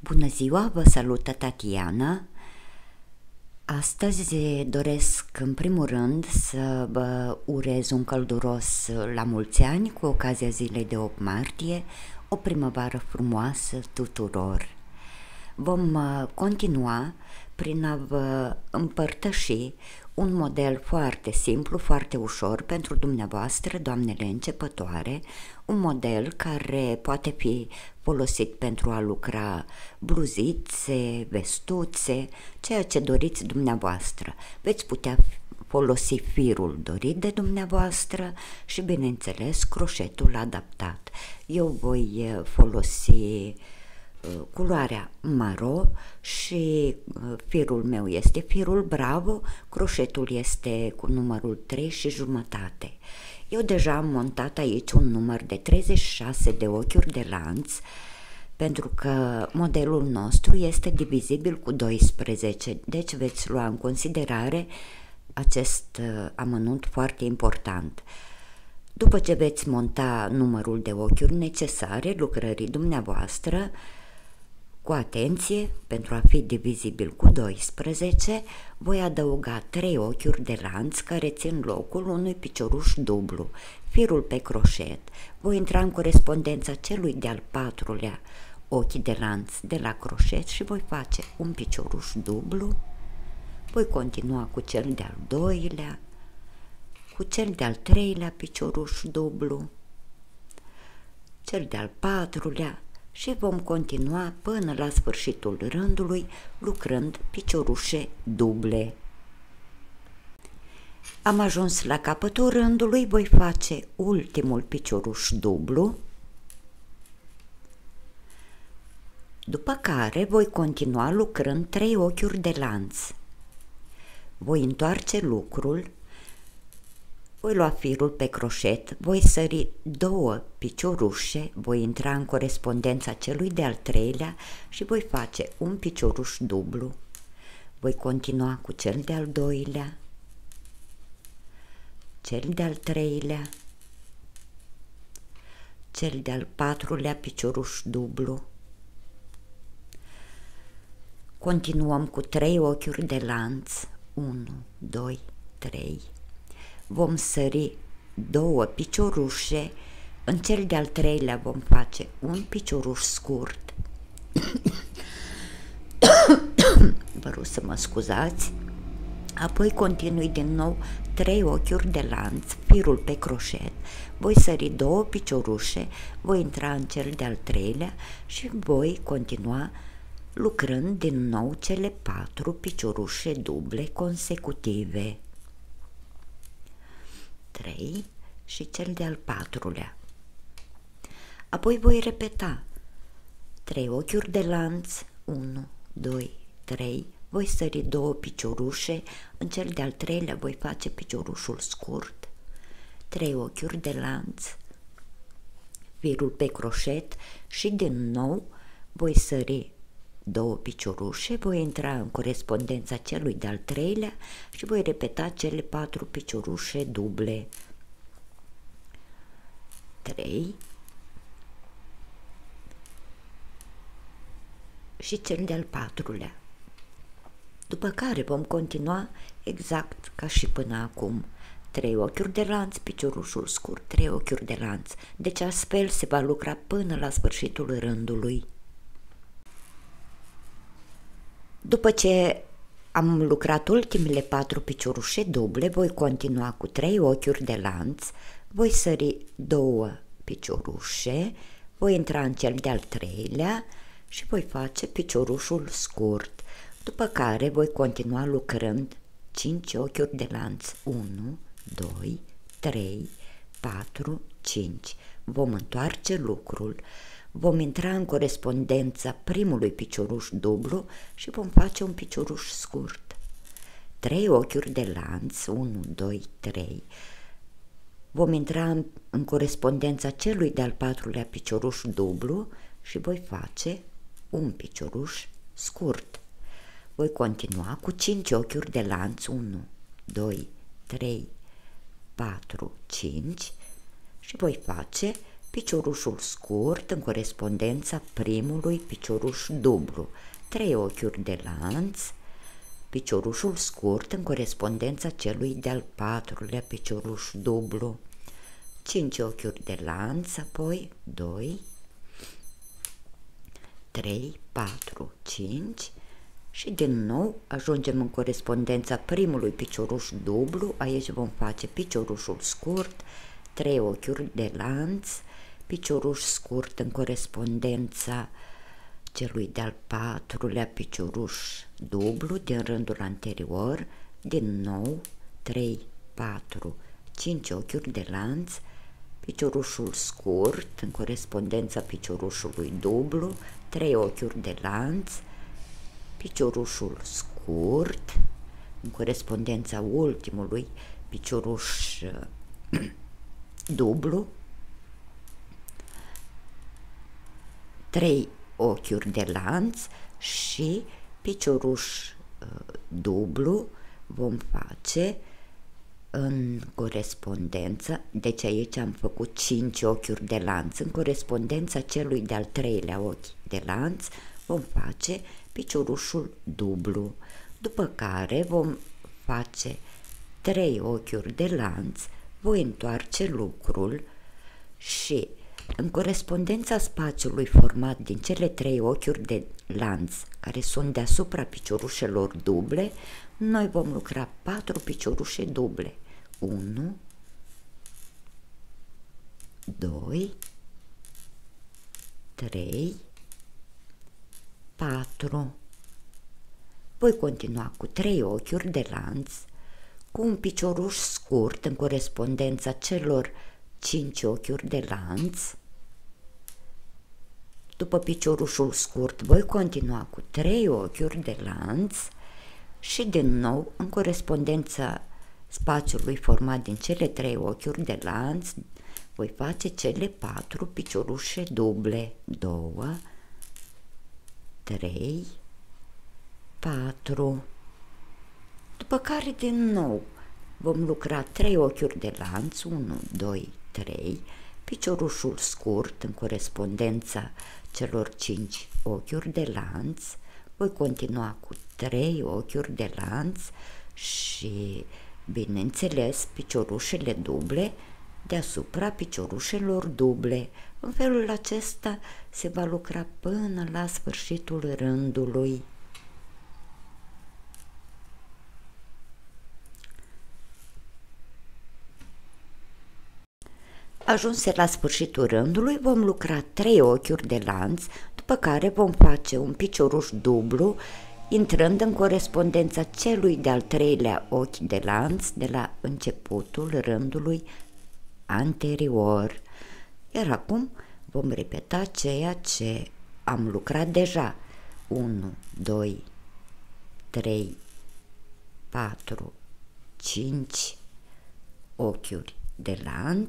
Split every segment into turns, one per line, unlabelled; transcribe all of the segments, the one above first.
Bună ziua, vă salută Tatiana. Astăzi doresc în primul rând să vă urez un călduros la mulți ani cu ocazia zilei de 8 martie, o primăvară frumoasă tuturor. Vom continua prin a vă împărtăși un model foarte simplu, foarte ușor pentru dumneavoastră, doamnele începătoare, un model care poate fi folosit pentru a lucra bluzițe, vestuțe, ceea ce doriți dumneavoastră. Veți putea folosi firul dorit de dumneavoastră și, bineînțeles, croșetul adaptat. Eu voi folosi culoarea maro și firul meu este firul Bravo, croșetul este cu numărul 3 și jumătate. Eu deja am montat aici un număr de 36 de ochiuri de lanț, pentru că modelul nostru este divizibil cu 12, deci veți lua în considerare acest amănunt foarte important. După ce veți monta numărul de ochiuri necesare lucrării dumneavoastră, cu atenție, pentru a fi divizibil cu 12, voi adăuga 3 ochiuri de lanț care țin locul unui picioruș dublu, firul pe croșet. Voi intra în corespondența celui de-al patrulea ochi de lanț de la croșet și voi face un picioruș dublu, voi continua cu cel de-al doilea, cu cel de-al treilea picioruș dublu, cel de-al patrulea, și vom continua până la sfârșitul rândului lucrând piciorușe duble. Am ajuns la capătul rândului, voi face ultimul picioruș dublu, după care voi continua lucrând 3 ochiuri de lanț. Voi întoarce lucrul, voi lua firul pe croșet, voi sări 2 piciorușe, voi intra în corespondența celui de-al treilea și voi face un picioruș dublu. Voi continua cu cel de-al doilea, cel de-al treilea, cel de-al patrulea picioruș dublu. Continuăm cu 3 ochiuri de lanț, 1, 2, 3. Vom sări 2 piciorușe, în cel de-al treilea vom face un picioruș scurt. Vă rog să mă scuzați. Apoi continui din nou 3 ochiuri de lanț, firul pe croșet, voi sări 2 piciorușe, voi intra în cel de-al treilea și voi continua lucrând din nou cele 4 piciorușe duble consecutive. 3 și cel de-al patrulea. Apoi voi repeta 3 ochiuri de lanț, 1, 2, 3, voi sări 2 piciorușe, în cel de-al treilea voi face piciorușul scurt, 3 ochiuri de lanț, firul pe croșet și din nou voi sări 2 piciorușe, voi intra în corespondența celui de-al treilea și voi repeta cele 4 piciorușe duble. 3 și cel de-al patrulea. După care vom continua exact ca și până acum. 3 ochiuri de lanț, piciorușul scurt, 3 ochiuri de lanț. Deci astfel se va lucra până la sfârșitul rândului. După ce am lucrat ultimele 4 piciorușe duble, voi continua cu 3 ochiuri de lanț, voi sări 2 piciorușe, voi intra în cel de-al treilea și voi face piciorușul scurt, după care voi continua lucrând 5 ochiuri de lanț, 1, 2, 3, 4, 5. Vom întoarce lucrul, vom intra în corespondența primului picioruș dublu și vom face un picioruș scurt. 3 ochiuri de lanț, 1, 2, 3. Vom intra în corespondența celui de-al patrulea picioruș dublu și voi face un picioruș scurt. Voi continua cu 5 ochiuri de lanț, 1, 2, 3, 4, 5 și voi face piciorușul scurt în corespondența primului picioruș dublu, 3 ochiuri de lanț, piciorușul scurt în corespondența celui de-al patrulea picioruș dublu, 5 ochiuri de lanț, apoi 2, 3, 4, 5 și din nou ajungem în corespondența primului picioruș dublu, aici vom face piciorușul scurt, 3 ochiuri de lanț, picioruș scurt în corespondența celui de-al patrulea picioruș dublu din rândul anterior, din nou 3, 4, 5 ochiuri de lanț, piciorușul scurt în corespondența piciorușului dublu, 3 ochiuri de lanț, piciorușul scurt în corespondența ultimului picioruș dublu, 3 ochiuri de lanț și picioruș dublu vom face în corespondență, deci aici am făcut 5 ochiuri de lanț, în corespondența celui de-al treilea ochi de lanț vom face piciorușul dublu, după care vom face 3 ochiuri de lanț, voi întoarce lucrul și în corespondența spațiului format din cele 3 ochiuri de lanț care sunt deasupra piciorușelor duble, noi vom lucra 4 piciorușe duble. 1, 2, 3, 4. Voi continua cu 3 ochiuri de lanț, cu un picioruș scurt în corespondența celor 5 ochiuri de lanț. După piciorușul scurt voi continua cu 3 ochiuri de lanț și din nou în corespondența spațiului format din cele 3 ochiuri de lanț voi face cele 4 piciorușe duble. 2, 3, 4. După care din nou vom lucra 3 ochiuri de lanț, 1, 2, 3, piciorușul scurt în corespondența celor 5 ochiuri de lanț, voi continua cu 3 ochiuri de lanț și, bineînțeles, piciorușele duble deasupra piciorușelor duble. În felul acesta se va lucra până la sfârșitul rândului. Ajunse la sfârșitul rândului, vom lucra 3 ochiuri de lanț, după care vom face un picioruș dublu, intrând în corespondența celui de-al treilea ochi de lanț de la începutul rândului anterior. Iar acum vom repeta ceea ce am lucrat deja. 1, 2, 3, 4, 5 ochiuri de lanț,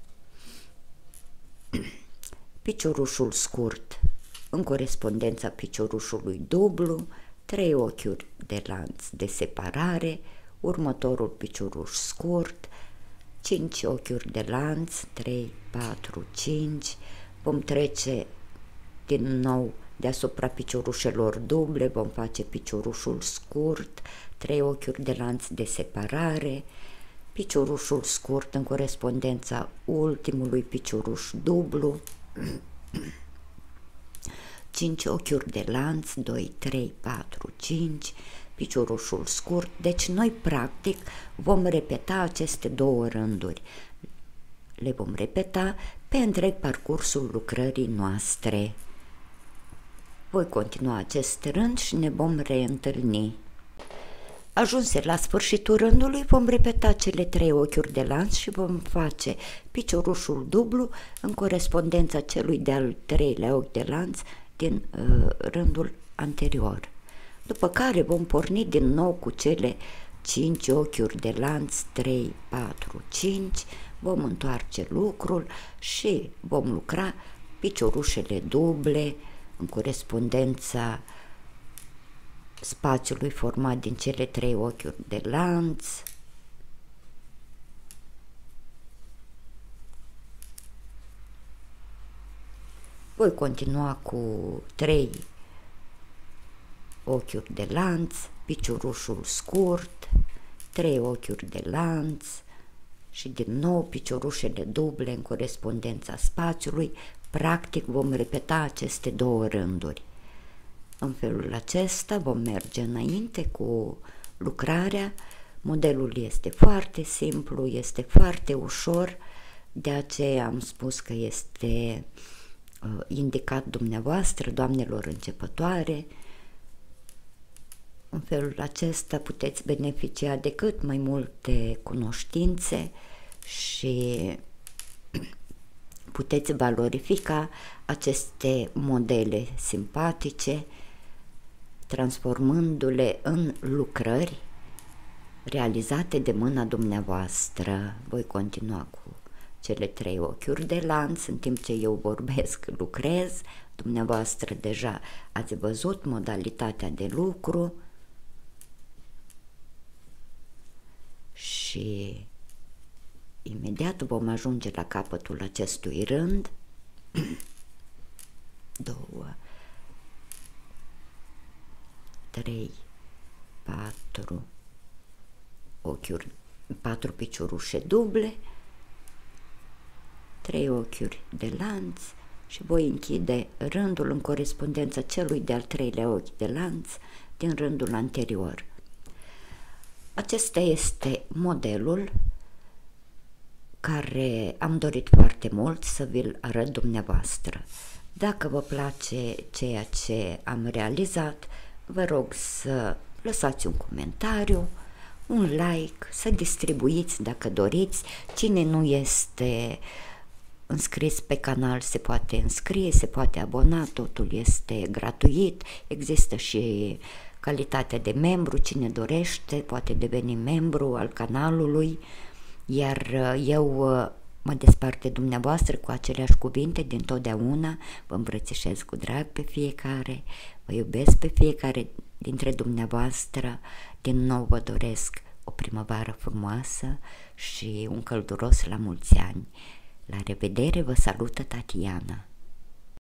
piciorușul scurt în corespondența piciorușului dublu, 3 ochiuri de lanț de separare, următorul picioruș scurt, 5 ochiuri de lanț, 3, 4, 5, vom trece din nou deasupra piciorușelor duble, vom face piciorușul scurt, 3 ochiuri de lanț de separare, piciorușul scurt în corespondența ultimului picioruș dublu, 5 ochiuri de lanț, 2, 3, 4, 5, piciorușul scurt. Deci noi practic vom repeta aceste două rânduri. Le vom repeta pe întreg parcursul lucrării noastre. Voi continua acest rând și ne vom reîntâlni. Ajunse la sfârșitul rândului, vom repeta cele 3 ochiuri de lanț și vom face piciorușul dublu în corespondența celui de-al treilea ochi de lanț din rândul anterior. După care vom porni din nou cu cele 5 ochiuri de lanț, 3, 4, 5, vom întoarce lucrul și vom lucra piciorușele duble în corespondența spațiului format din cele 3 ochiuri de lanț. Voi continua cu 3 ochiuri de lanț, piciorușul scurt, 3 ochiuri de lanț și din nou piciorușele duble în corespondența spațiului. Practic vom repeta aceste 2 rânduri. În felul acesta vom merge înainte cu lucrarea. Modelul este foarte simplu, este foarte ușor, de aceea am spus că este indicat dumneavoastră, doamnelor începătoare. În felul acesta puteți beneficia de cât mai multe cunoștințe și puteți valorifica aceste modele simpatice, transformându-le în lucrări realizate de mâna dumneavoastră. Voi continua cu cele 3 ochiuri de lanț, în timp ce eu vorbesc, lucrez. Dumneavoastră deja ați văzut modalitatea de lucru și imediat vom ajunge la capătul acestui rând. 2, 3, 4 ochiuri, 4 piciorușe duble, 3 ochiuri de lanț și voi închide rândul în corespondența celui de-al 3-lea ochi de lanț din rândul anterior. Acesta este modelul care am dorit foarte mult să vi-l arăt dumneavoastră. Dacă vă place ceea ce am realizat, vă rog să lăsați un comentariu, un like, să distribuiți dacă doriți. Cine nu este înscris pe canal se poate înscrie, se poate abona, totul este gratuit. Există și calitatea de membru, cine dorește poate deveni membru al canalului, iar eu mă despart de dumneavoastră cu aceleași cuvinte din totdeauna. Vă îmbrățișez cu drag pe fiecare, vă iubesc pe fiecare dintre dumneavoastră. Din nou vă doresc o primăvară frumoasă și un călduros la mulți ani. La revedere, vă salută Tatiana.